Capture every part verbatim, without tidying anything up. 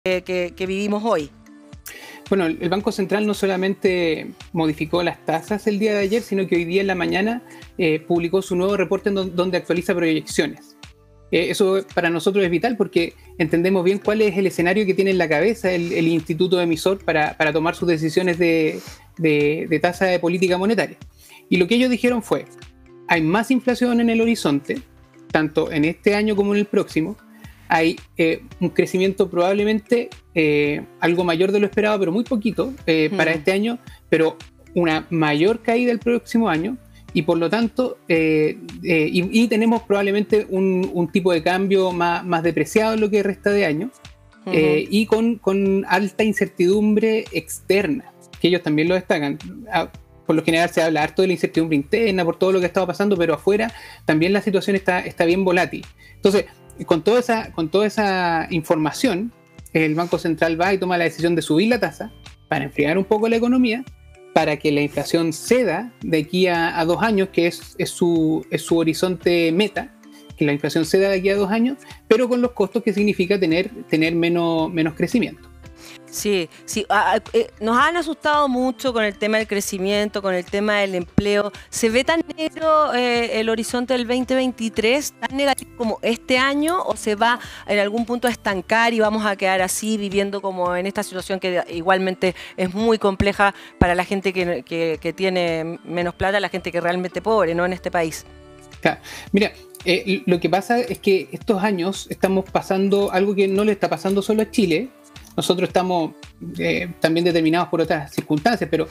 que, que vivimos hoy. Bueno, el Banco Central no solamente modificó las tasas el día de ayer, sino que hoy día en la mañana eh, publicó su nuevo reporte en don, donde actualiza proyecciones. Eh, eso para nosotros es vital porque entendemos bien cuál es el escenario que tiene en la cabeza el, el instituto emisor para, para tomar sus decisiones de, de, de tasa de política monetaria. Y lo que ellos dijeron fue, hay más inflación en el horizonte, tanto en este año como en el próximo. Hay eh, un crecimiento probablemente eh, algo mayor de lo esperado, pero muy poquito eh, mm. para este año, pero una mayor caída el próximo año y por lo tanto, eh, eh, y, y tenemos probablemente un, un tipo de cambio más, más depreciado en lo que resta de año uh-huh. eh, y con, con alta incertidumbre externa, que ellos también lo destacan. Por lo general se habla harto de la incertidumbre interna por todo lo que ha estado pasando, pero afuera también la situación está, está bien volátil. Entonces, Con toda, esa, con toda esa información, el Banco Central va y toma la decisión de subir la tasa para enfriar un poco la economía, para que la inflación ceda de aquí a, a dos años, que es, es, su, es su horizonte meta, que la inflación ceda de aquí a dos años, pero con los costos que significa tener, tener menos, menos crecimiento. Sí, sí, a, eh, nos han asustado mucho con el tema del crecimiento, con el tema del empleo. ¿Se ve tan negro eh, el horizonte del veinte veintitrés, tan negativo como este año, o se va en algún punto a estancar y vamos a quedar así viviendo como en esta situación que igualmente es muy compleja para la gente que, que, que tiene menos plata, la gente que es realmente pobre, ¿no?, en este país? Claro. Mira, eh, lo que pasa es que estos años estamos pasando algo que no le está pasando solo a Chile. Nosotros estamos eh, también determinados por otras circunstancias, pero,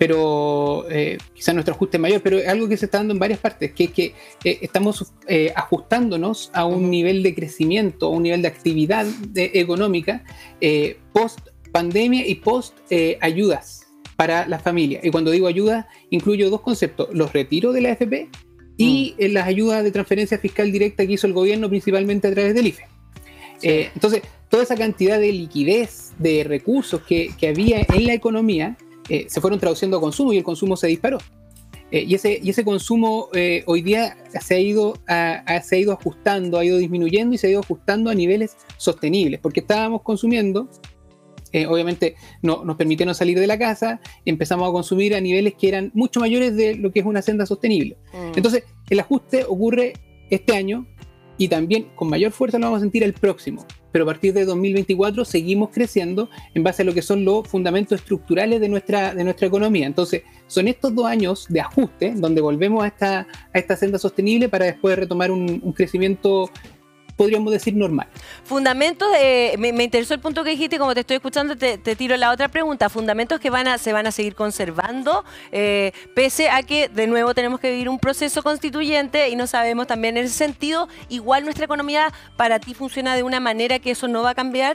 pero eh, quizás nuestro ajuste es mayor, pero es algo que se está dando en varias partes, que es que eh, estamos eh, ajustándonos a un nivel de crecimiento, a un nivel de actividad de, económica eh, post pandemia y post eh, ayudas para las familias. Y cuando digo ayudas, incluyo dos conceptos, los retiros de la A F P y mm. las ayudas de transferencia fiscal directa que hizo el gobierno principalmente a través del I F E. Sí. Eh, entonces, toda esa cantidad de liquidez, de recursos que, que había en la economía, eh, se fueron traduciendo a consumo y el consumo se disparó. Eh, y, ese, y ese consumo eh, hoy día se ha, ido a, a, se ha ido ajustando, ha ido disminuyendo y se ha ido ajustando a niveles sostenibles, porque estábamos consumiendo, eh, obviamente no, nos permitió no salir de la casa, empezamos a consumir a niveles que eran mucho mayores de lo que es una senda sostenible. Mm. Entonces, el ajuste ocurre este año, y también con mayor fuerza lo vamos a sentir el próximo. Pero a partir de dos mil veinticuatro seguimos creciendo en base a lo que son los fundamentos estructurales de nuestra, de nuestra economía. Entonces, son estos dos años de ajuste donde volvemos a esta, a esta senda sostenible para después retomar un, un crecimiento, podríamos decir, normal. Fundamentos, eh, me, me interesó el punto que dijiste, como te estoy escuchando, te, te tiro la otra pregunta. Fundamentos que van a, se van a seguir conservando, eh, pese a que de nuevo tenemos que vivir un proceso constituyente y no sabemos también en ese sentido, igual nuestra economía para ti funciona de una manera que eso no va a cambiar.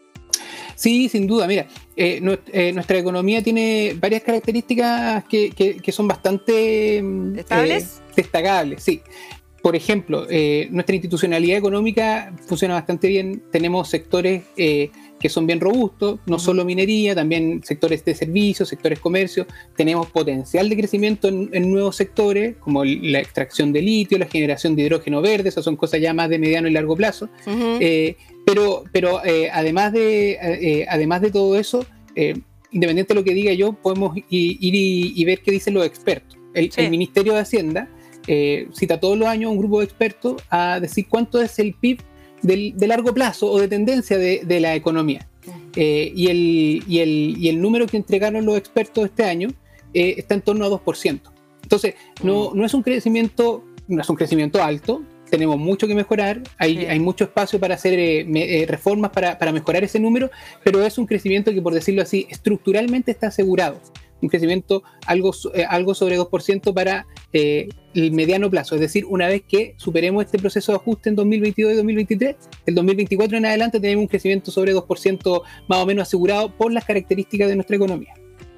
Sí, sin duda. Mira, eh, no, eh, nuestra economía tiene varias características que, que, que son bastante ¿estables? Eh, destacables, sí. Por ejemplo, eh, nuestra institucionalidad económica funciona bastante bien. Tenemos sectores eh, que son bien robustos, no uh-huh. solo minería, también sectores de servicios, sectores comercio. Tenemos potencial de crecimiento en, en nuevos sectores, como la extracción de litio, la generación de hidrógeno verde. Esas son cosas ya más de mediano y largo plazo. Uh-huh. Eh, pero pero eh, además, de, eh, además de todo eso, eh, independiente de lo que diga yo, podemos ir, ir y, y ver qué dicen los expertos. El, sí. el Ministerio de Hacienda Eh, cita todos los años a un grupo de expertos a decir cuánto es el P I B del, de largo plazo o de tendencia de, de la economía. Eh, y, el, y, el, y el número que entregaron los expertos este año eh, está en torno a dos por ciento. Entonces, no, no, es un crecimiento, no es un crecimiento alto, tenemos mucho que mejorar, hay, sí. hay mucho espacio para hacer eh, me, eh, reformas para, para mejorar ese número, pero es un crecimiento que, por decirlo así, estructuralmente está asegurado. Un crecimiento algo, eh, algo sobre dos por ciento para eh, el mediano plazo. Es decir, una vez que superemos este proceso de ajuste en dos mil veintidós y dos mil veintitrés, el dos mil veinticuatro en adelante tenemos un crecimiento sobre dos por ciento más o menos asegurado por las características de nuestra economía.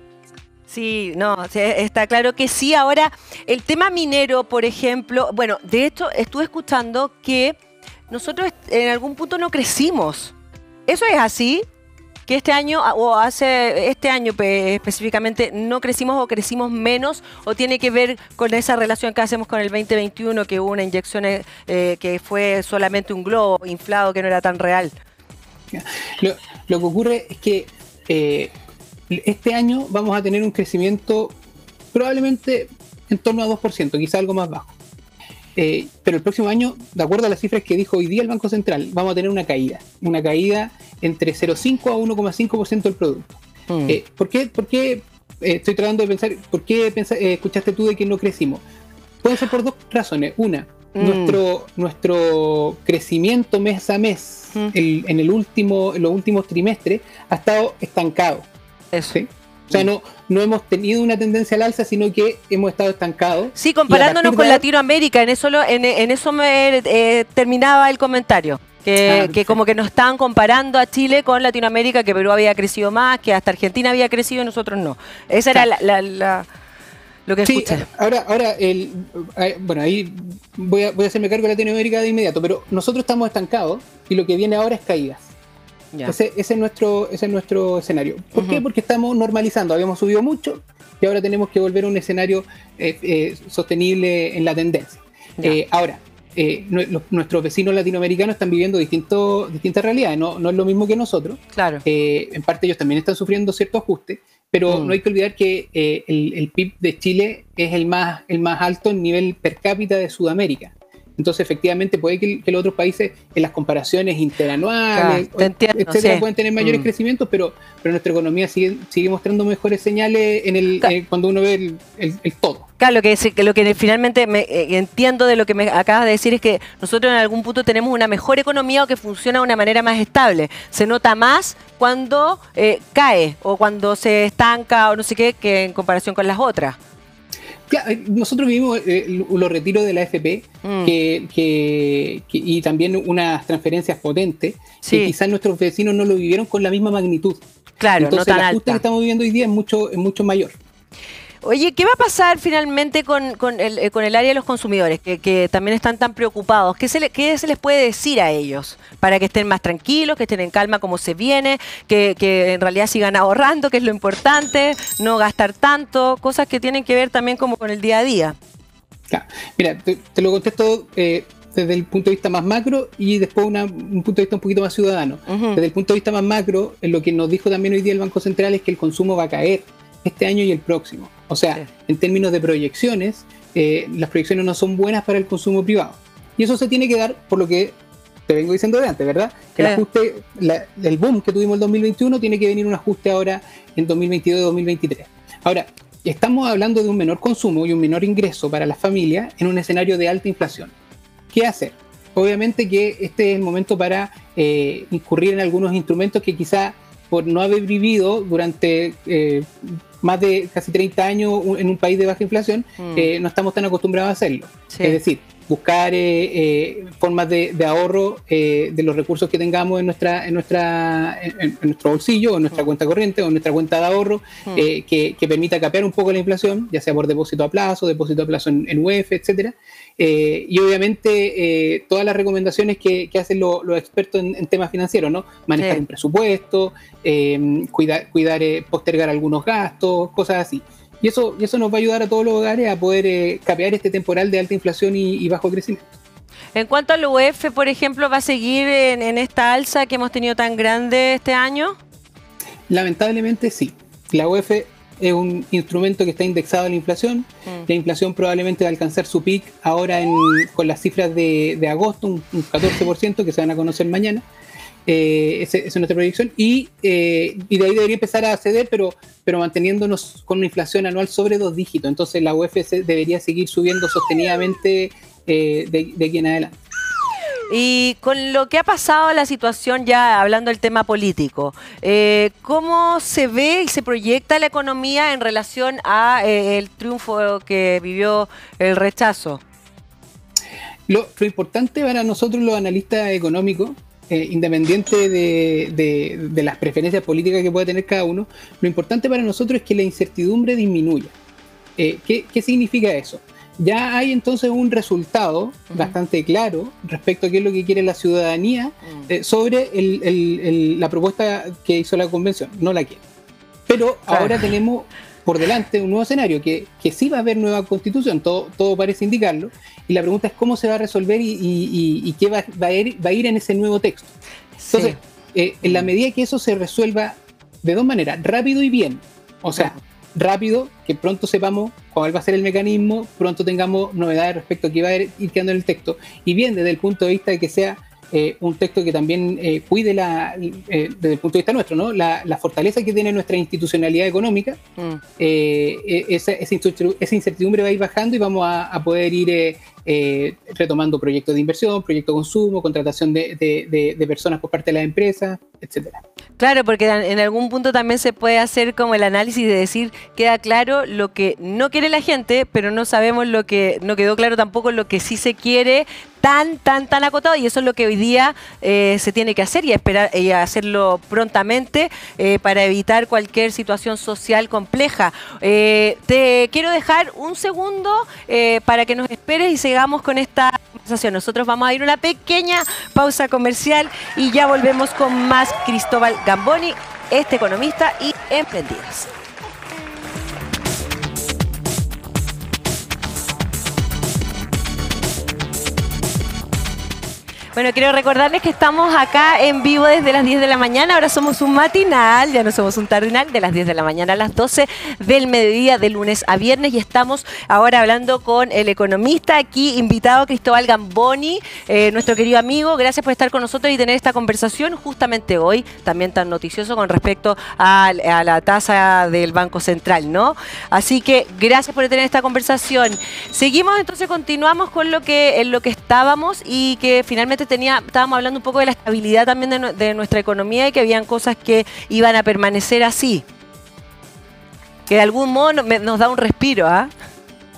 Sí, no, está claro que sí. Ahora, el tema minero, por ejemplo, bueno, de hecho, estuve escuchando que nosotros en algún punto no crecimos. ¿Eso es así? Que este año, o hace este año específicamente, no crecimos o crecimos menos, o tiene que ver con esa relación que hacemos con el veinte veintiuno, que hubo una inyección eh, que fue solamente un globo inflado, que no era tan real. Lo, Lo que ocurre es que eh, este año vamos a tener un crecimiento probablemente en torno a dos por ciento, quizá algo más bajo. Eh, pero el próximo año, de acuerdo a las cifras que dijo hoy día el Banco Central, vamos a tener una caída, una caída entre cero coma cinco a uno coma cinco por ciento del producto. Mm. Eh, ¿Por qué? ¿Por qué eh, estoy tratando de pensar, ¿por qué pensa, eh, escuchaste tú de que no crecimos? Puede ser por dos razones. Una, mm. nuestro, nuestro crecimiento mes a mes mm. el, en, el último, en los últimos trimestres ha estado estancado. Eso. ¿Sí? O sea, no, no hemos tenido una tendencia al alza, sino que hemos estado estancados. Sí, comparándonos con de... Latinoamérica, en eso, lo, en, en eso me eh, terminaba el comentario. Que, ah, que como que nos estaban comparando a Chile con Latinoamérica, que Perú había crecido más, que hasta Argentina había crecido y nosotros no. Esa claro. era la, la, la, lo que sí, escuché. Ahora, ahora el, bueno, ahí voy a, voy a hacerme cargo de Latinoamérica de inmediato, pero nosotros estamos estancados y lo que viene ahora es caídas. Ese, ese, es nuestro, ese es nuestro escenario. ¿Por uh-huh. qué? Porque estamos normalizando. Habíamos subido mucho y ahora tenemos que volver a un escenario eh, eh, sostenible en la tendencia. Eh, ahora, eh, los, nuestros vecinos latinoamericanos están viviendo distintos, distintas realidades. No, no es lo mismo que nosotros. Claro. Eh, en parte ellos también están sufriendo ciertos ajustes, pero mm. no hay que olvidar que eh, el, el P I B de Chile es el más, el más alto en nivel per cápita de Sudamérica. Entonces, efectivamente, puede que, que los otros países, en las comparaciones interanuales, claro, entiendo, etcétera, sí. pueden tener mayores mm. crecimientos, pero, pero nuestra economía sigue, sigue mostrando mejores señales en el, claro. eh, cuando uno ve el, el, el todo. Claro, lo que, que, lo que finalmente me, eh, entiendo de lo que me acabas de decir es que nosotros en algún punto tenemos una mejor economía o que funciona de una manera más estable. Se nota más cuando eh, cae o cuando se estanca o no sé qué, que en comparación con las otras. Claro, nosotros vivimos eh, los retiros de la A F P mm. que, que, que, y también unas transferencias potentes sí. que quizás nuestros vecinos no lo vivieron con la misma magnitud. Claro, entonces no tan el ajuste alta. que estamos viviendo hoy día es mucho, es mucho mayor. Oye, ¿qué va a pasar finalmente con, con, el, con el área de los consumidores, que, que también están tan preocupados? ¿Qué se, le, ¿Qué se les puede decir a ellos para que estén más tranquilos, que estén en calma como se viene, que, que en realidad sigan ahorrando, que es lo importante, no gastar tanto, cosas que tienen que ver también como con el día a día? Claro. Mira, te, te lo contesto eh, desde el punto de vista más macro y después una, un punto de vista un poquito más ciudadano. Uh-huh. Desde el punto de vista más macro, en lo que nos dijo también hoy día el Banco Central es que el consumo va a caer este año y el próximo. O sea, sí. en términos de proyecciones, eh, las proyecciones no son buenas para el consumo privado. Y eso se tiene que dar por lo que te vengo diciendo de antes, ¿verdad? El ajuste, la, el boom que tuvimos en dos mil veintiuno, tiene que venir un ajuste ahora en dos mil veintidós y dos mil veintitrés. Ahora, estamos hablando de un menor consumo y un menor ingreso para las familias en un escenario de alta inflación. ¿Qué hacer? Obviamente que este es el momento para eh, incurrir en algunos instrumentos que quizá por no haber vivido durante eh, más de casi treinta años en un país de baja inflación, mm. eh, no estamos tan acostumbrados a hacerlo. Sí. Es decir, buscar eh, eh, formas de, de ahorro eh, de los recursos que tengamos en nuestra en nuestra en, en nuestro bolsillo, o en nuestra mm. cuenta corriente, o en nuestra cuenta de ahorro, mm. eh, que, que permita capear un poco la inflación, ya sea por depósito a plazo, depósito a plazo en, en U E F, etcétera. Eh, y obviamente eh, todas las recomendaciones que, que hacen lo, los expertos en, en temas financieros, ¿no? Manejar sí. un presupuesto, eh, cuidar, cuidar eh, postergar algunos gastos, cosas así. Y eso, y eso nos va a ayudar a todos los hogares a poder eh, capear este temporal de alta inflación y, y bajo crecimiento. En cuanto al U E F, por ejemplo, ¿va a seguir en, en esta alza que hemos tenido tan grande este año? Lamentablemente sí. La U E F es un instrumento que está indexado a la inflación. Mm. La inflación probablemente va a alcanzar su pic ahora en, con las cifras de, de agosto, un, un catorce por ciento que se van a conocer mañana. Eh, esa es nuestra proyección. Y, eh, y de ahí debería empezar a ceder, pero, pero manteniéndonos con una inflación anual sobre dos dígitos. Entonces la U E F debería seguir subiendo sostenidamente eh, de, de aquí en adelante. Y con lo que ha pasado la situación, ya hablando del tema político, eh, ¿cómo se ve y se proyecta la economía en relación a eh, el triunfo que vivió el rechazo? Lo, lo importante para nosotros los analistas económicos, eh, independiente de, de, de las preferencias políticas que pueda tener cada uno, lo importante para nosotros es que la incertidumbre disminuya. Eh, ¿qué, ¿Qué significa eso? Ya hay entonces un resultado uh-huh. bastante claro respecto a qué es lo que quiere la ciudadanía uh-huh. eh, sobre el, el, el, la propuesta que hizo la convención. No la quiere. Pero claro. ahora tenemos por delante un nuevo escenario, que, que sí va a haber nueva constitución, todo, todo parece indicarlo, y la pregunta es cómo se va a resolver y, y, y, y qué va, va, a ir, va a ir en ese nuevo texto. Entonces, sí. eh, en la medida que eso se resuelva de dos maneras, rápido y bien, o sea, rápido, que pronto sepamos cuál va a ser el mecanismo, pronto tengamos novedades respecto a qué va a ir quedando en el texto, y bien desde el punto de vista de que sea eh, un texto que también eh, cuide la, eh, desde el punto de vista nuestro, ¿no? la, la fortaleza que tiene nuestra institucionalidad económica, mm. eh, esa, esa incertidumbre va a ir bajando y vamos a, a poder ir eh, eh, retomando proyectos de inversión, proyectos de consumo, contratación de, de, de, de personas por parte de las empresas, etcétera. Claro, porque en algún punto también se puede hacer como el análisis de decir, queda claro lo que no quiere la gente, pero no sabemos lo que, no quedó claro tampoco lo que sí se quiere, tan, tan, tan acotado, y eso es lo que hoy día eh, se tiene que hacer y esperar y hacerlo prontamente eh, para evitar cualquier situación social compleja. Eh, te quiero dejar un segundo eh, para que nos esperes y sigamos con esta conversación. Nosotros vamos a ir a una pequeña pausa comercial y ya volvemos con más Cristóbal Gamboni, este economista y emprendidas. Bueno, quiero recordarles que estamos acá en vivo desde las diez de la mañana. Ahora somos un matinal, ya no somos un tardinal, de las diez de la mañana a las doce del mediodía, de lunes a viernes. Y estamos ahora hablando con el economista aquí invitado, Cristóbal Gamboni, eh, nuestro querido amigo. Gracias por estar con nosotros y tener esta conversación justamente hoy, también tan noticioso con respecto a, a la tasa del Banco Central, ¿no? Así que gracias por tener esta conversación. Seguimos, entonces continuamos con lo que, en lo que estábamos y que finalmente Tenía, estábamos hablando un poco de la estabilidad también de, de nuestra economía y que habían cosas que iban a permanecer así. Que de algún modo no, me, nos da un respiro, ¿ah? ¿eh?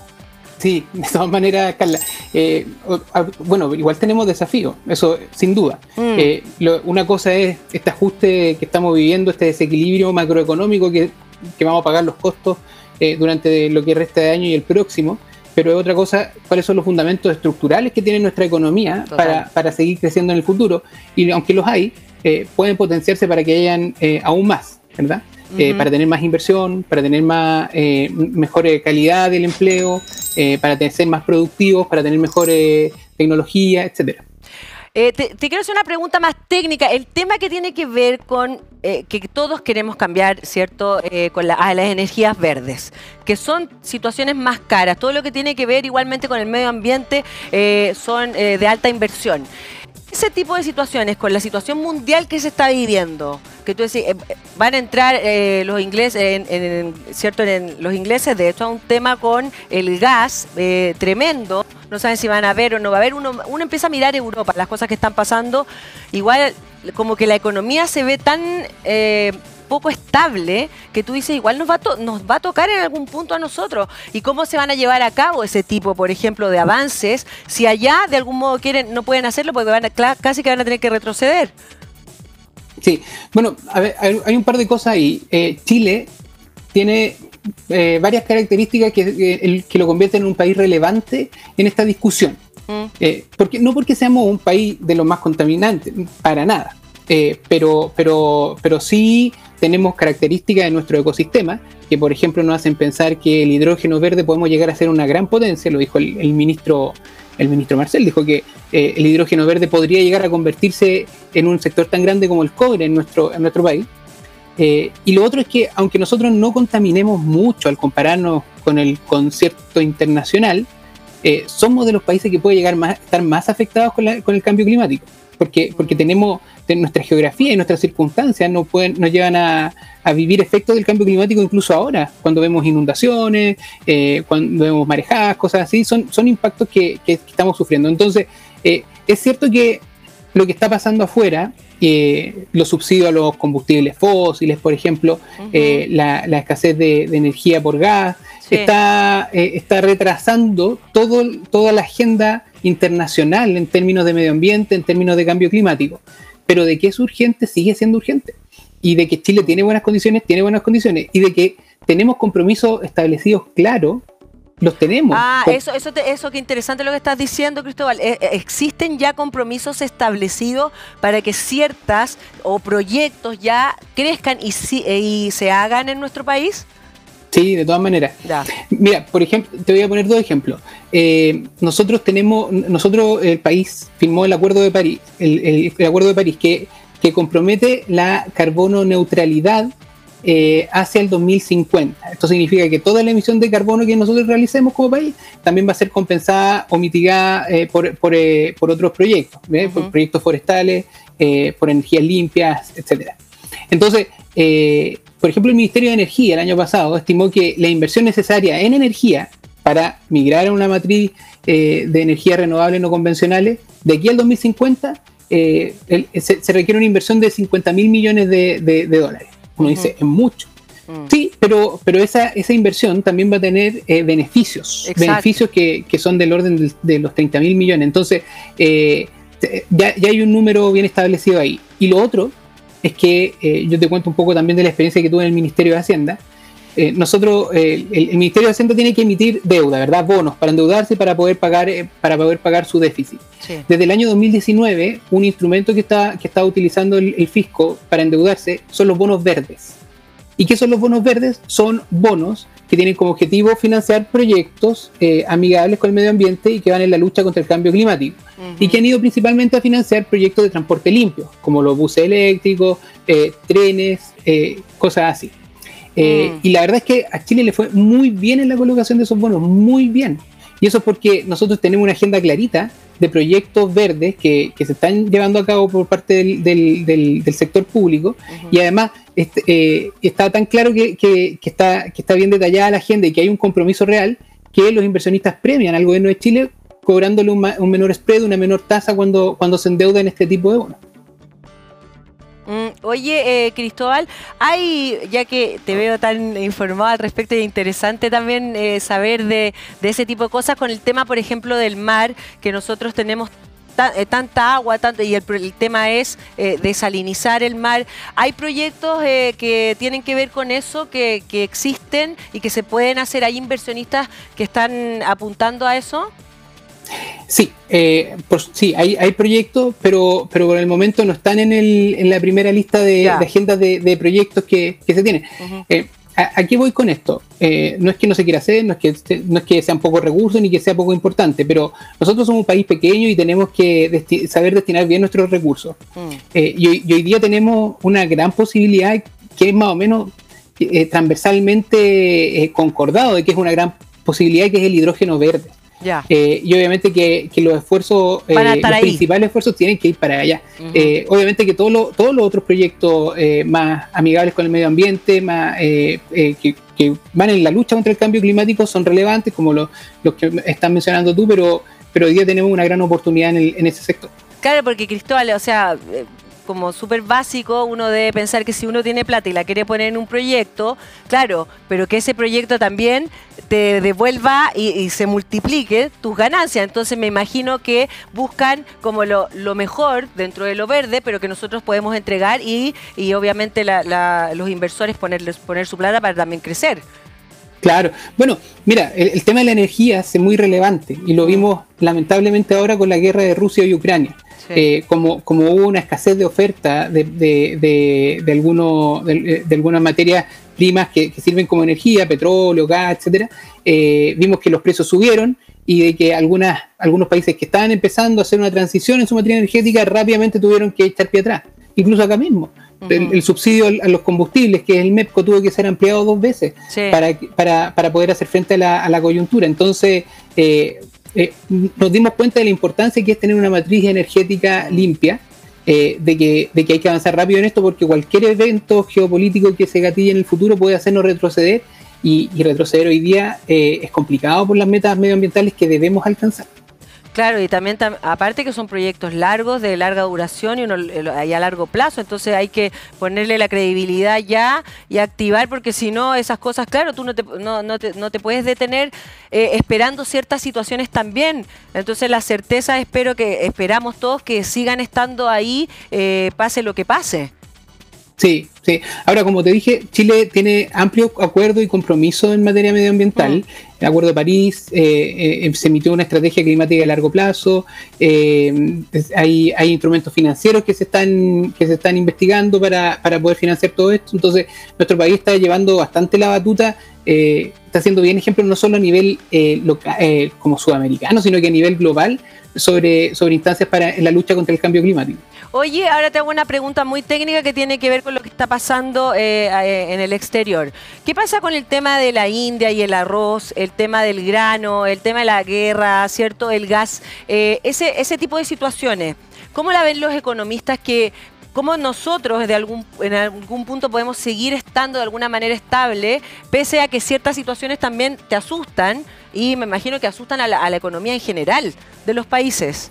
Sí, de todas maneras, Carla. Eh, bueno, igual tenemos desafíos, eso sin duda. Mm. Eh, lo, una cosa es este ajuste que estamos viviendo, este desequilibrio macroeconómico que, que vamos a pagar los costos eh, durante lo que resta de año y el próximo. Pero es otra cosa, cuáles son los fundamentos estructurales que tiene nuestra economía para, para seguir creciendo en el futuro. Y aunque los hay, eh, pueden potenciarse para que hayan eh, aún más, ¿verdad? Uh-huh. eh, para tener más inversión, para tener más eh, mejor calidad del empleo, eh, para ser más productivos, para tener mejor eh, tecnología, etcétera. Eh, te, te quiero hacer una pregunta más técnica. El tema que tiene que ver con eh, que todos queremos cambiar, ¿cierto? Eh, con la, a las energías verdes, que son situaciones más caras. Todo lo que tiene que ver igualmente con el medio ambiente eh, son eh, de alta inversión. Ese tipo de situaciones, con la situación mundial que se está viviendo, que tú decís, eh, van a entrar eh, los ingleses, en, en, ¿cierto? En los ingleses, de hecho, a un tema con el gas eh, tremendo. No saben si van a haber o no va a haber. Uno, uno empieza a mirar Europa, las cosas que están pasando. Igual, como que la economía se ve tan eh, poco estable que tú dices, igual nos va, a nos va a tocar en algún punto a nosotros. ¿Y cómo se van a llevar a cabo ese tipo, por ejemplo, de avances? Si allá, de algún modo, quieren no pueden hacerlo porque van a, casi que van a tener que retroceder. Sí, bueno, a ver, hay un par de cosas ahí. Eh, Chile tiene eh, varias características que, que, que lo convierten en un país relevante en esta discusión. Mm. Eh, porque, no porque seamos un país de los más contaminantes, para nada, eh, pero, pero, pero sí tenemos características de nuestro ecosistema que, por ejemplo, nos hacen pensar que el hidrógeno verde podemos llegar a ser una gran potencia. Lo dijo el, el ministro el ministro Marcel, dijo que eh, el hidrógeno verde podría llegar a convertirse en un sector tan grande como el cobre en nuestro, en nuestro país. Eh, y lo otro es que, aunque nosotros no contaminemos mucho al compararnos con el concierto internacional, eh, somos de los países que puede llegar a estar más afectados con, la, con el cambio climático, porque, porque tenemos nuestra geografía y nuestras circunstancias nos, pueden, nos llevan a, a vivir efectos del cambio climático incluso ahora, cuando vemos inundaciones, eh, cuando vemos marejadas, cosas así, son, son impactos que, que estamos sufriendo. Entonces, eh, es cierto que lo que está pasando afuera, eh, los subsidios a los combustibles fósiles, por ejemplo, uh-huh. eh, la, la escasez de, de energía por gas, sí. está, eh, está retrasando todo, toda la agenda internacional en términos de medio ambiente, en términos de cambio climático. Pero de que es urgente, sigue siendo urgente. Y de que Chile tiene buenas condiciones, tiene buenas condiciones. Y de que tenemos compromisos establecidos claros, los tenemos. Ah, eso, eso, te, eso qué interesante lo que estás diciendo, Cristóbal. ¿Existen ya compromisos establecidos para que ciertas o proyectos ya crezcan y, y se hagan en nuestro país? Sí, de todas maneras. Ya. Mira, por ejemplo, te voy a poner dos ejemplos. Eh, nosotros tenemos, nosotros, el país firmó el Acuerdo de París, el, el, el Acuerdo de París que que compromete la carbono neutralidad eh, hacia el dos mil cincuenta. Esto significa que toda la emisión de carbono que nosotros realicemos como país también va a ser compensada o mitigada eh, por, por, eh, por otros proyectos, ¿eh? Uh-huh. Por proyectos forestales, eh, por energías limpias, etcétera. Entonces, eh, por ejemplo, el Ministerio de Energía el año pasado estimó que la inversión necesaria en energía para migrar a una matriz eh, de energías renovables no convencionales de aquí al dos mil cincuenta eh, el, se, se requiere una inversión de cincuenta mil millones de, de, de dólares. Uno uh-huh. dice, es mucho. Uh-huh. Sí, pero, pero esa, esa inversión también va a tener eh, beneficios, Exacto. beneficios que, que son del orden de, de los treinta mil millones. Entonces, eh, ya, ya hay un número bien establecido ahí. Y lo otro es que eh, yo te cuento un poco también de la experiencia que tuve en el Ministerio de Hacienda. Eh, nosotros, eh, el, el Ministerio de Hacienda tiene que emitir deuda, ¿verdad? Bonos para endeudarse y para poder pagar, eh, para poder pagar su déficit. Sí. Desde el año dos mil diecinueve, un instrumento que está, que está utilizando el, el fisco para endeudarse son los bonos verdes. ¿Y qué son los bonos verdes? Son bonos que tienen como objetivo financiar proyectos eh, amigables con el medio ambiente y que van en la lucha contra el cambio climático. Uh-huh. Y que han ido principalmente a financiar proyectos de transporte limpio, como los buses eléctricos, eh, trenes, eh, cosas así. Eh, mm. Y la verdad es que a Chile le fue muy bien en la colocación de esos bonos, muy bien. Y eso es porque nosotros tenemos una agenda clarita de proyectos verdes que, que se están llevando a cabo por parte del, del, del, del sector público. Uh-huh. Y además este, eh, está tan claro que, que, que, está, que está bien detallada la agenda y que hay un compromiso real que los inversionistas premian al gobierno de Chile cobrándole un, ma- un menor spread, una menor tasa cuando, cuando se endeuda en este tipo de bonos. Oye, eh, Cristóbal, hay, ya que te veo tan informado al respecto y interesante también eh, saber de, de ese tipo de cosas con el tema, por ejemplo, del mar, que nosotros tenemos ta, eh, tanta agua tanto, y el, el tema es eh, desalinizar el mar. ¿Hay proyectos eh, que tienen que ver con eso, que, que existen y que se pueden hacer? ¿Hay inversionistas que están apuntando a eso? Sí, eh, pues, sí, hay, hay proyectos, pero, pero por el momento no están en, el, en la primera lista de, de agendas de, de proyectos que, que se tienen. Uh-huh. Eh, ¿a, ¿A qué voy con esto? Eh, no es que no se quiera hacer, no es que, no es que sean pocos recursos ni que sea poco importante, pero nosotros somos un país pequeño y tenemos que desti- saber destinar bien nuestros recursos. Uh-huh. Eh, y, hoy, y hoy día tenemos una gran posibilidad que es más o menos eh, transversalmente eh, concordado de que es una gran posibilidad, que es el hidrógeno verde. Ya. Eh, y obviamente que, que los esfuerzos, eh, los ahí. principales esfuerzos tienen que ir para allá. Uh-huh. Eh, obviamente que todo lo, todos los otros proyectos eh, más amigables con el medio ambiente, más eh, eh, que, que van en la lucha contra el cambio climático son relevantes, como los, los que estás mencionando tú, pero, pero hoy día tenemos una gran oportunidad en, el, en ese sector. Claro, porque Cristóbal, o sea, eh, como súper básico, uno debe pensar que si uno tiene plata y la quiere poner en un proyecto, claro, pero que ese proyecto también te devuelva y, y se multiplique tus ganancias. Entonces me imagino que buscan como lo, lo mejor dentro de lo verde, pero que nosotros podemos entregar y, y obviamente la, la, los inversores ponerles, poner su plata para también crecer. Claro. Bueno, mira, el, el tema de la energía es muy relevante y lo vimos lamentablemente ahora con la guerra de Rusia y Ucrania. Sí. Eh, como, como hubo una escasez de oferta de, de, de, de, alguno, de, de algunas materias primas que, que sirven como energía, petróleo, gas, etcétera, eh, vimos que los precios subieron y de que algunas, algunos países que estaban empezando a hacer una transición en su materia energética rápidamente tuvieron que echar pie atrás, incluso acá mismo. Uh-huh. El, el subsidio a los combustibles, que es el MEPCO, tuvo que ser ampliado dos veces sí. para, para, para poder hacer frente a la, a la coyuntura. Entonces, eh, eh, nos dimos cuenta de la importancia que es tener una matriz energética limpia, eh, de, que, de que hay que avanzar rápido en esto, porque cualquier evento geopolítico que se gatille en el futuro puede hacernos retroceder, y, y retroceder hoy día eh, es complicado por las metas medioambientales que debemos alcanzar. Claro, y también, tam, aparte que son proyectos largos, de larga duración y uno y a largo plazo, entonces hay que ponerle la credibilidad ya y activar, porque si no, esas cosas, claro, tú no te, no, no te, no te puedes detener eh, esperando ciertas situaciones también. Entonces la certeza, espero que, esperamos todos que sigan estando ahí, eh, pase lo que pase. Sí, sí. Ahora, como te dije, Chile tiene amplio acuerdo y compromiso en materia medioambiental. Mm. El Acuerdo de París, eh, eh, se emitió una estrategia climática a largo plazo, eh, hay, hay instrumentos financieros que se están, que se están investigando para, para poder financiar todo esto. Entonces, nuestro país está llevando bastante la batuta, eh, está haciendo bien ejemplo no solo a nivel eh, local, eh, como sudamericano, sino que a nivel global, sobre, sobre instancias para en la lucha contra el cambio climático. Oye, ahora te hago una pregunta muy técnica que tiene que ver con lo que está pasando eh, eh, en el exterior. ¿Qué pasa con el tema de la India y el arroz, el tema del grano, el tema de la guerra, ¿cierto? El gas, eh, ese, ese tipo de situaciones. ¿Cómo la ven los economistas que... ¿Cómo nosotros de algún, en algún punto podemos seguir estando de alguna manera estable, pese a que ciertas situaciones también te asustan y me imagino que asustan a la, a la economía en general de los países?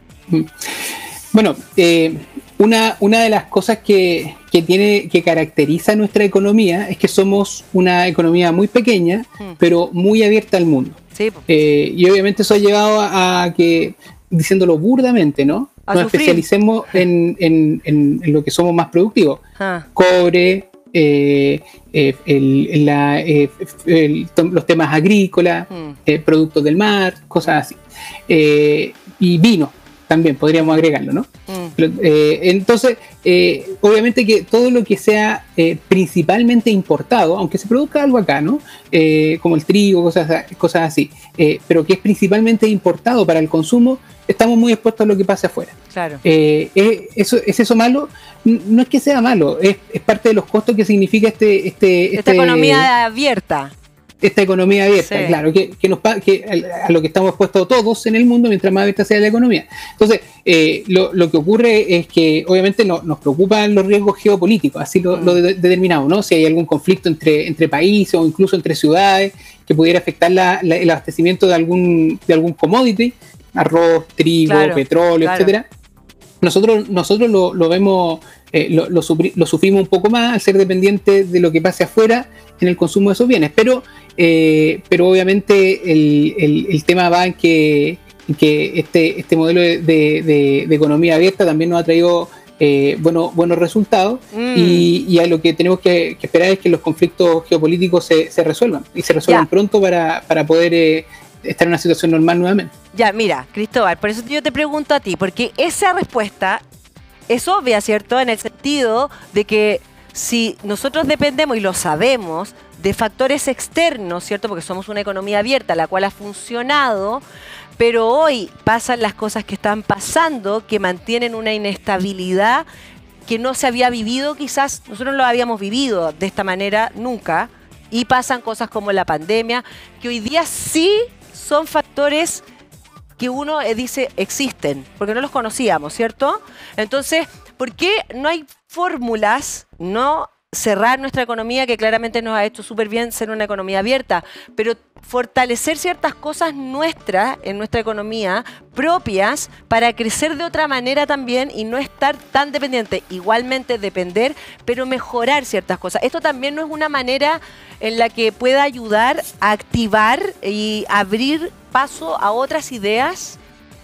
Bueno, eh, una, una de las cosas que, que, tiene, que caracteriza nuestra economía es que somos una economía muy pequeña, mm. pero muy abierta al mundo. Sí. Eh, y obviamente eso ha llevado a, a que, diciéndolo burdamente, ¿no? Nos sufrir. especialicemos en, en, en, en lo que somos más productivos. Ah. Cobre, eh, eh, el, la, eh, el, los temas agrícolas, mm. eh, productos del mar, cosas así. Eh, y vino también, podríamos agregarlo, ¿no? Mm. Eh, entonces, eh, obviamente que todo lo que sea eh, principalmente importado, aunque se produzca algo acá, ¿no? Eh, como el trigo, cosas, cosas así, eh, pero que es principalmente importado para el consumo, estamos muy expuestos a lo que pasa afuera. Claro. Eh, ¿es, eso, ¿Es eso malo? No es que sea malo, es, es parte de los costos que significa este... este Esta este, economía abierta. Esta economía abierta, sí. Claro, que, que, nos, que a lo que estamos expuestos todos en el mundo, mientras más abierta sea la economía. Entonces, eh, lo, lo que ocurre es que obviamente no, nos preocupan los riesgos geopolíticos, así lo, mm. lo de, determinamos, ¿no? Si hay algún conflicto entre, entre países o incluso entre ciudades que pudiera afectar la, la, el abastecimiento de algún, de algún commodity, arroz, trigo, claro, petróleo, claro. etcétera. Nosotros, nosotros lo, lo vemos, eh, lo, lo, lo sufrimos un poco más al ser dependientes de lo que pase afuera en el consumo de esos bienes, pero, eh, pero obviamente el, el, el tema va en que, en que este, este modelo de, de, de economía abierta también nos ha traído eh, bueno, buenos resultados mm. y, y a lo que tenemos que, que esperar es que los conflictos geopolíticos se, se resuelvan y se resuelvan ya. pronto para, para poder eh, estar en una situación normal nuevamente. Ya, mira, Cristóbal, por eso yo te pregunto a ti, porque esa respuesta es obvia, ¿cierto? En el sentido de que si nosotros dependemos, y lo sabemos, de factores externos, ¿cierto? Porque somos una economía abierta, la cual ha funcionado, pero hoy pasan las cosas que están pasando, que mantienen una inestabilidad que no se había vivido, quizás nosotros no lo habíamos vivido de esta manera nunca, y pasan cosas como la pandemia, que hoy día sí son factores que uno dice existen, porque no los conocíamos, ¿cierto? Entonces, ¿por qué no hay fórmulas, no cerrar nuestra economía, que claramente nos ha hecho súper bien ser una economía abierta, pero fortalecer ciertas cosas nuestras, en nuestra economía, propias, para crecer de otra manera también y no estar tan dependiente? Igualmente depender, pero mejorar ciertas cosas. Esto también no es una manera en la que pueda ayudar a activar y abrir paso a otras ideas.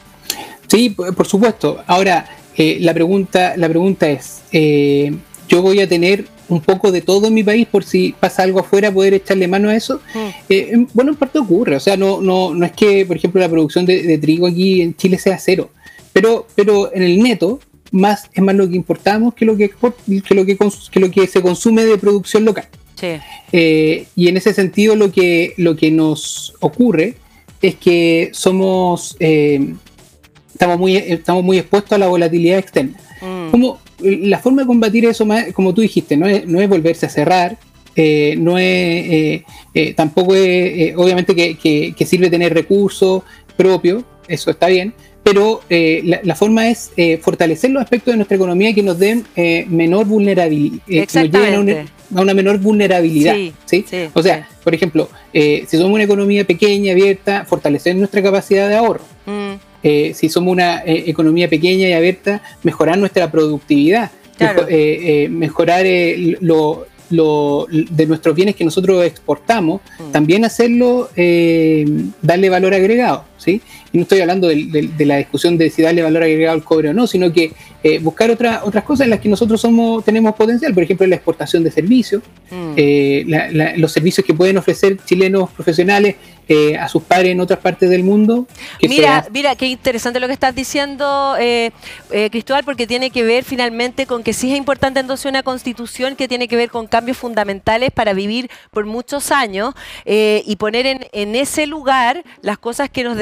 Sí, por supuesto. Ahora, eh, la pregunta, la pregunta es, eh, ¿yo voy a tener un poco de todo en mi país por si pasa algo afuera, poder echarle mano a eso? Mm. Eh, bueno, en parte ocurre. O sea, no, no, no es que, por ejemplo, la producción de, de trigo aquí en Chile sea cero, pero, pero en el neto más es más lo que importamos que lo que, que lo que, que lo que se consume de producción local. Sí. Eh, y en ese sentido lo que, lo que nos ocurre es que somos eh, estamos muy estamos muy expuestos a la volatilidad externa. Mm. Como la forma de combatir eso, como tú dijiste, no es, no es volverse a cerrar, eh, no es eh, eh, tampoco es eh, obviamente que, que, que sirve tener recursos propios, eso está bien, pero eh, la, la forma es eh, fortalecer los aspectos de nuestra economía que nos den eh, menor vulnerabilidad, eh, que nos lleven a una, a una menor vulnerabilidad. Sí, ¿sí? Sí, o sea, sí. Por ejemplo, eh, si somos una economía pequeña, abierta, fortalecer nuestra capacidad de ahorro. Mm. Eh, si somos una eh, economía pequeña y abierta, mejorar nuestra productividad, claro. Mejo, eh, eh, mejorar eh, lo, lo de nuestros bienes que nosotros exportamos, mm. también hacerlo, eh, darle valor agregado, ¿sí? Y no estoy hablando de, de, de la discusión de si darle valor agregado al cobre o no, sino que eh, buscar otra, otras cosas en las que nosotros somos, tenemos potencial, por ejemplo, la exportación de servicios, mm. eh, la, la, los servicios que pueden ofrecer chilenos profesionales eh, a sus pares en otras partes del mundo. Mira, sea... mira, qué interesante lo que estás diciendo, eh, eh, Cristóbal, porque tiene que ver finalmente con que sí es importante entonces una constitución que tiene que ver con cambios fundamentales para vivir por muchos años eh, y poner en, en ese lugar las cosas que nos determinan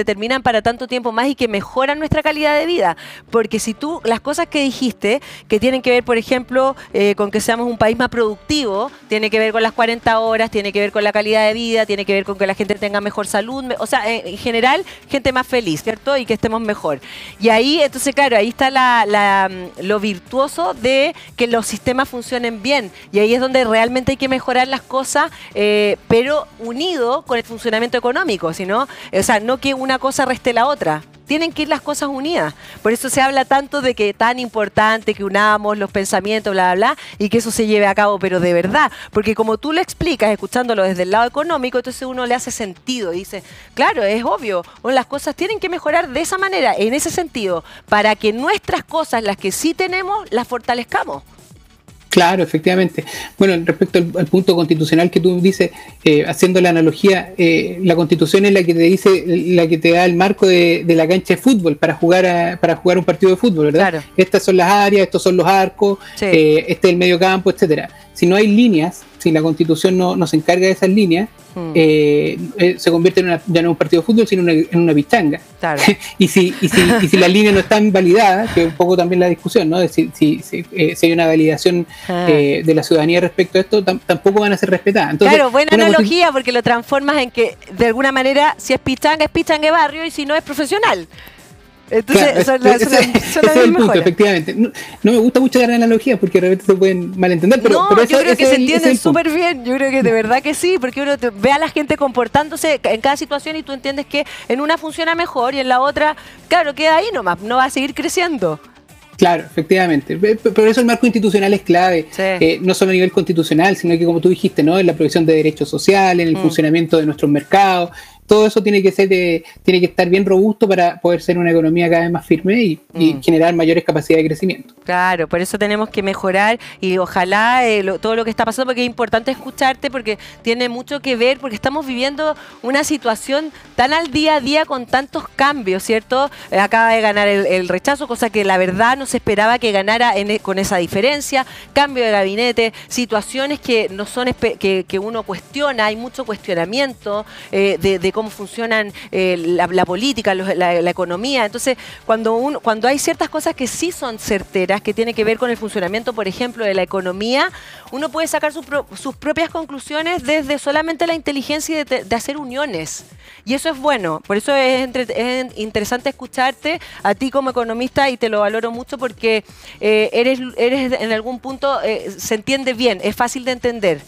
determinan para tanto tiempo más y que mejoran nuestra calidad de vida. Porque si tú, las cosas que dijiste, que tienen que ver, por ejemplo, eh, con que seamos un país más productivo, tiene que ver con las cuarenta horas, tiene que ver con la calidad de vida, tiene que ver con que la gente tenga mejor salud, o sea, en general, gente más feliz, ¿cierto? Y que estemos mejor. Y ahí, entonces, claro, ahí está la, la, lo virtuoso de que los sistemas funcionen bien. Y ahí es donde realmente hay que mejorar las cosas, eh, pero unido con el funcionamiento económico, ¿no? O sea, no que una cosa reste la otra. Tienen que ir las cosas unidas. Por eso se habla tanto de que es tan importante que unamos los pensamientos, bla, bla, bla, y que eso se lleve a cabo, pero de verdad. Porque como tú lo explicas, escuchándolo desde el lado económico, entonces uno le hace sentido. Y dice, claro, es obvio, las cosas tienen que mejorar de esa manera, en ese sentido, para que nuestras cosas, las que sí tenemos, las fortalezcamos. Claro, efectivamente. Bueno, respecto al, al punto constitucional que tú dices, eh, haciendo la analogía, eh, la Constitución es la que te dice, la que te da el marco de, de la cancha de fútbol para jugar a, para jugar un partido de fútbol, ¿verdad? Claro. Estas son las áreas, estos son los arcos, sí. eh, este es el medio campo, etcétera. Si no hay líneas, si la Constitución no, no se encarga de esas líneas, mm. eh, eh, se convierte en una, ya no en un partido de fútbol, sino en una, en una pichanga. Claro. y, si, y, si, y si las líneas no están validadas, que es un poco también la discusión, ¿no? De si, si, si, eh, si hay una validación ah. eh, de la ciudadanía respecto a esto, tam, tampoco van a ser respetadas. Entonces, claro, buena analogía, porque lo transformas en que, de alguna manera, si es pichanga, es pichanga de barrio, y si no, es profesional. Entonces, claro, son las, ese, son las, ese, son ese es el punto, efectivamente. No, no me gusta mucho dar analogías porque de repente se pueden malentender, pero, no, pero yo eso, creo que se entienden súper punto. bien. Yo creo que de verdad que sí, porque uno te, ve a la gente comportándose en cada situación y tú entiendes que en una funciona mejor y en la otra, claro, queda ahí nomás, no va a seguir creciendo. Claro, efectivamente. Por eso el marco institucional es clave, sí. eh, no solo a nivel constitucional, sino que, como tú dijiste, ¿no? En la provisión de derechos sociales, en el mm. funcionamiento de nuestros mercados. Todo eso tiene que ser de, tiene que estar bien robusto para poder ser una economía cada vez más firme y, mm. y generar mayores capacidades de crecimiento. Claro, por eso tenemos que mejorar y ojalá eh, lo, todo lo que está pasando, porque es importante escucharte, porque tiene mucho que ver, porque estamos viviendo una situación tan al día a día con tantos cambios, ¿cierto? Eh, acaba de ganar el, el rechazo, cosa que la verdad no se esperaba que ganara en, con esa diferencia, cambio de gabinete, situaciones que no son que, que uno cuestiona, hay mucho cuestionamiento eh, de, de cómo funcionan eh, la, la política, los, la, la economía. Entonces, cuando, uno, cuando hay ciertas cosas que sí son certeras, que tienen que ver con el funcionamiento, por ejemplo, de la economía, uno puede sacar su pro, sus propias conclusiones desde solamente la inteligencia de, de hacer uniones. Y eso es bueno. Por eso es, entre, es interesante escucharte a ti como economista y te lo valoro mucho porque eh, eres, eres en algún punto, eh, se entiende bien, es fácil de entender.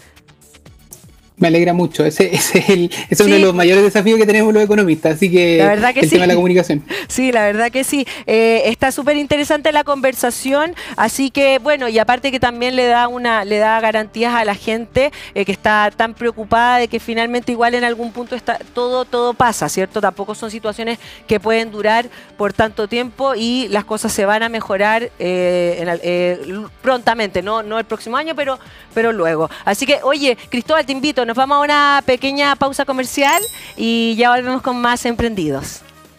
Me alegra mucho, ese, ese es, el, ese es sí. uno de los mayores desafíos que tenemos los economistas, así que, la verdad que el sí. tema de la comunicación. Sí, la verdad que sí. Eh, está súper interesante la conversación, así que bueno, y aparte que también le da una, le da garantías a la gente eh, que está tan preocupada de que finalmente igual en algún punto está, todo, todo pasa, ¿cierto? Tampoco son situaciones que pueden durar por tanto tiempo y las cosas se van a mejorar eh, en, eh, prontamente, no, no el próximo año, pero, pero luego. Así que, oye, Cristóbal, te invito, nos vamos a una pequeña pausa comercial y ya volvemos con más Emprendidos.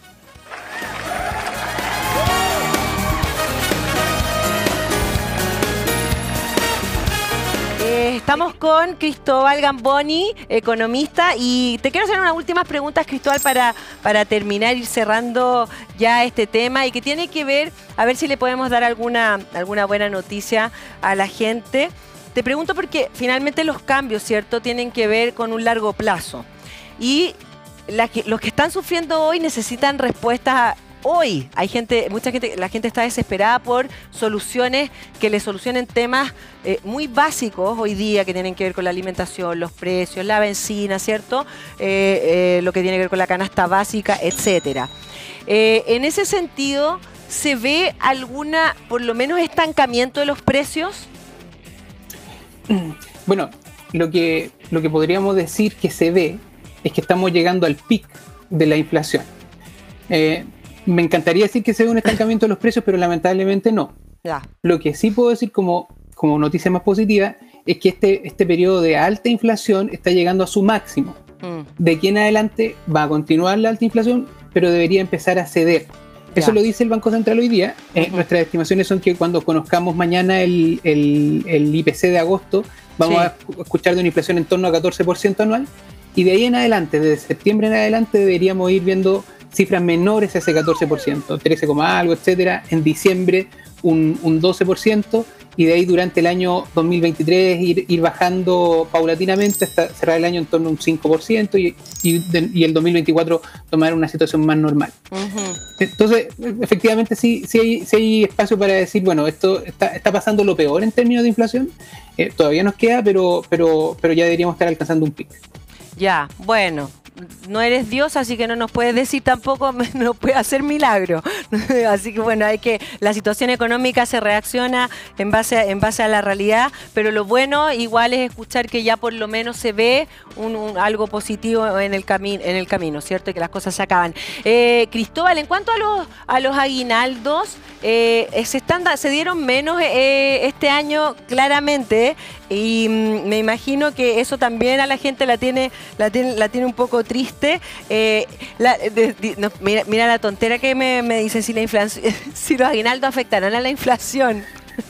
Eh, estamos con Cristóbal Gamboni, economista, y te quiero hacer unas últimas preguntas, Cristóbal, para, para terminar, ir cerrando ya este tema y que tiene que ver, a ver si le podemos dar alguna, alguna buena noticia a la gente. Te pregunto porque finalmente los cambios, ¿cierto?, tienen que ver con un largo plazo. Y la que, los que están sufriendo hoy necesitan respuestas hoy. Hay gente, mucha gente, la gente está desesperada por soluciones que le solucionen temas eh, muy básicos hoy día que tienen que ver con la alimentación, los precios, la benzina, ¿cierto? Eh, eh, lo que tiene que ver con la canasta básica, etcétera. Eh, en ese sentido, ¿se ve alguna, por lo menos, estancamiento de los precios? Bueno, lo que, lo que podríamos decir que se ve es que estamos llegando al pic de la inflación. Eh, me encantaría decir que se ve un estancamiento de los precios, pero lamentablemente no. Ya. Lo que sí puedo decir como, como noticia más positiva es que este, este periodo de alta inflación está llegando a su máximo. Mm. De aquí en adelante va a continuar la alta inflación, pero debería empezar a ceder. Eso ya. Lo dice el Banco Central hoy día. Eh, uh-huh. Nuestras estimaciones son que cuando conozcamos mañana el, el, el I P C de agosto, vamos sí. a escuchar de una inflación en torno a catorce por ciento anual. Y de ahí en adelante, desde septiembre en adelante, deberíamos ir viendo cifras menores a ese catorce por ciento, trece, algo, etcétera. En diciembre un, un doce por ciento, y de ahí durante el año dos mil veintitrés ir, ir bajando paulatinamente hasta cerrar el año en torno a un cinco por ciento y, y, de, y el dos mil veinticuatro tomar una situación más normal. Uh-huh. Entonces, efectivamente sí, sí, hay, sí hay espacio para decir, bueno, esto está, está pasando lo peor en términos de inflación, eh, todavía nos queda, pero, pero, pero ya deberíamos estar alcanzando un pic. Ya, bueno. No eres Dios, así que no nos puedes decir tampoco, no puede hacer milagro. Así que bueno, hay que, la situación económica se reacciona en base a, en base a la realidad, pero lo bueno igual es escuchar que ya por lo menos se ve un, un, algo positivo en el, cami en el camino, ¿cierto? Y que las cosas se acaban. Eh, Cristóbal, en cuanto a los, a los aguinaldos, eh, se, están, se dieron menos eh, este año claramente, y mm, me imagino que eso también a la gente la tiene, la tiene, la tiene un poco triste. Eh, la, de, de, no, mira, mira la tontera que me, me dicen si, la inflación, si los aguinaldos afectarán a la inflación.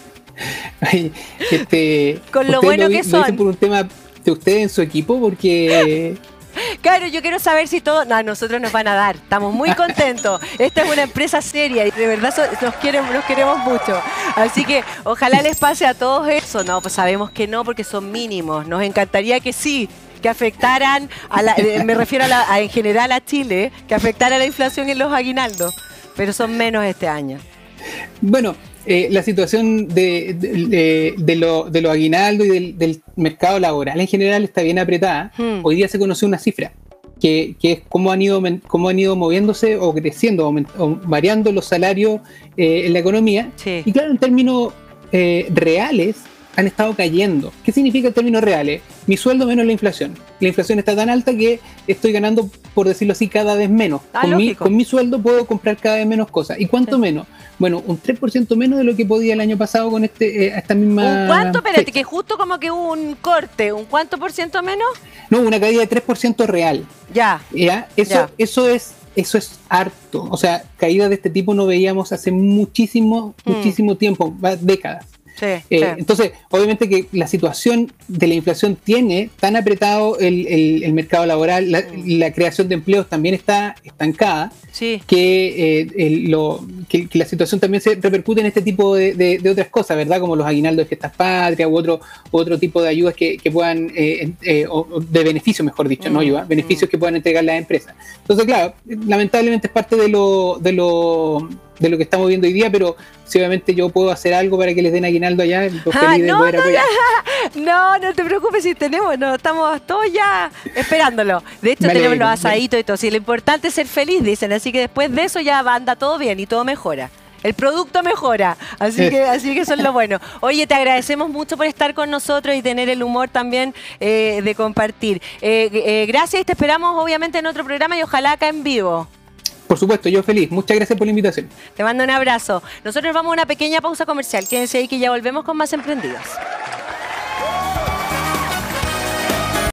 Ay, este, con lo bueno lo, que lo son. Dicen por un tema de ustedes en su equipo, porque... Claro, yo quiero saber si todo... No, a nosotros nos van a dar. Estamos muy contentos. Esta es una empresa seria y de verdad so, nos, queremos, nos queremos mucho. Así que ojalá les pase a todos eso. No, pues sabemos que no porque son mínimos. Nos encantaría que sí, que afectaran, a la, me refiero a la, a, en general a Chile, que afectara la inflación en los aguinaldos. Pero son menos este año. Bueno... Eh, la situación de, de, de, de, lo, de los aguinaldos y del, del mercado laboral en general está bien apretada. Hmm. Hoy día se conoció una cifra, que, que es cómo han, ido, cómo han ido moviéndose o creciendo o, o variando los salarios eh, en la economía. Sí. Y claro, en términos eh, reales han estado cayendo. ¿Qué significa en términos reales? Mi sueldo menos la inflación. La inflación está tan alta que estoy ganando, por decirlo así, cada vez menos. Ah, con, mi, con mi sueldo puedo comprar cada vez menos cosas. ¿Y cuánto sí. menos? Bueno, un tres por ciento menos de lo que podía el año pasado con este eh, esta misma... ¿Un cuánto? Espérate, que justo como que hubo un corte. ¿Un cuánto por ciento menos? No, una caída de tres por ciento real. Ya. ¿Ya? Eso, ya. eso es... Eso es harto. O sea, caídas de este tipo no veíamos hace muchísimo, hmm. muchísimo tiempo, décadas. Sí, eh, sí. Entonces, obviamente que la situación de la inflación tiene tan apretado el, el, el mercado laboral, la, la creación de empleos también está estancada, sí. que, eh, el, lo, que, que la situación también se repercute en este tipo de, de, de otras cosas, ¿verdad? Como los aguinaldos de fiestas patrias u otro, otro tipo de ayudas que, que puedan, eh, eh, o de beneficios, mejor dicho, mm, no ayuda, beneficios mm. que puedan entregar las empresas. Entonces, claro, lamentablemente es parte de lo, de lo de lo que estamos viendo hoy día, pero si obviamente yo puedo hacer algo para que les den aguinaldo allá, pues ah, feliz no, de poder no, apoyar. No, no te preocupes si tenemos, no, estamos todos ya esperándolo. De hecho, vale, tenemos los asaditos y todo. Sí, lo importante es ser feliz, dicen, así que después de eso ya anda todo bien y todo mejora. El producto mejora, así que, así que eso es lo bueno. Oye, te agradecemos mucho por estar con nosotros y tener el humor también eh, de compartir. Eh, eh, gracias y te esperamos obviamente en otro programa y ojalá acá en vivo. Por supuesto, yo feliz. Muchas gracias por la invitación. Te mando un abrazo. Nosotros vamos a una pequeña pausa comercial. Quédense ahí que ya volvemos con más Emprendidos.